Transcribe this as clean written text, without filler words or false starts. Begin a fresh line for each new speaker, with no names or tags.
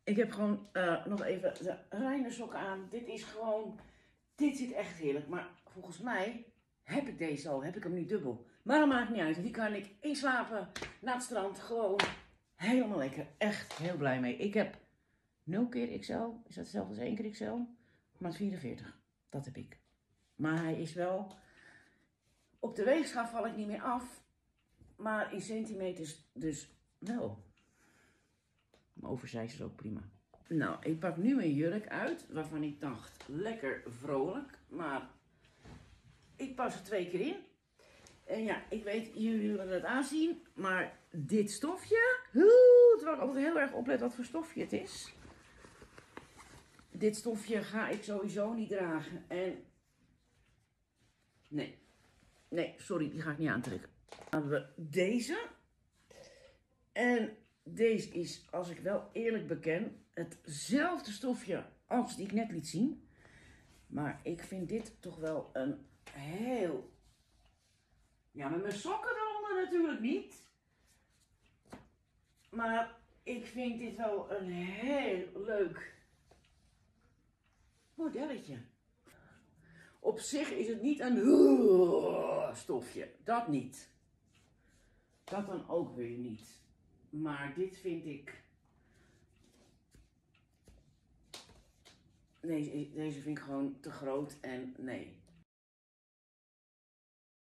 Ik heb gewoon nog even de reine sokken aan. Dit is gewoon, dit zit echt heerlijk. Maar volgens mij heb ik deze al, heb ik hem niet dubbel. Maar dat maakt niet uit, die kan ik inslapen naar het strand. Gewoon helemaal lekker. Echt heel blij mee. Ik heb 0 keer XL, is dat hetzelfde als 1 keer XL? Maar 44, dat heb ik. Maar hij is wel, op de weegschaal val ik niet meer af. Maar in centimeters dus wel. Mijn oversize is ook prima. Nou, ik pak nu een jurk uit, waarvan ik dacht, lekker vrolijk. Maar ik pas er 2 keer in. En ja, ik weet, jullie willen het aanzien. Maar dit stofje, terwijl ik altijd heel erg oplet wat voor stofje het is. Dit stofje ga ik sowieso niet dragen. En nee, sorry, die ga ik niet aantrekken. Dan hebben we deze. En deze is, als ik wel eerlijk beken, hetzelfde stofje als die ik net liet zien. Maar ik vind dit toch wel een heel... Ja, met mijn sokken eronder natuurlijk niet. Maar ik vind dit wel een heel leuk modelletje. Op zich is het niet een stofje. Dat niet. Dat dan ook weer niet. Maar dit vind ik... Deze vind ik gewoon te groot en nee.